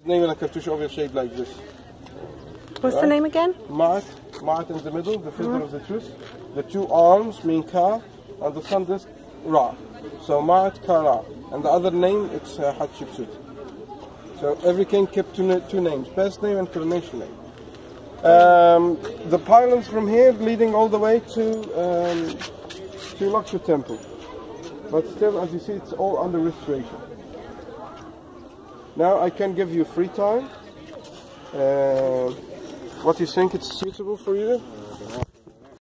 Name like a cartouche oval shaped like this. What's the name again? Ma'at in the middle, the filter of the truth. The two arms mean Ka, and the sun disk Ra. So Ma'at Ka Ra. And the other name, it's Hatshepsut. So every king kept two names, birth name and coronation name. The pylons from here leading all the way to Luxor Temple. But still, as you see, it's all under restoration. Now I can give you free time. What do you think it's suitable for you?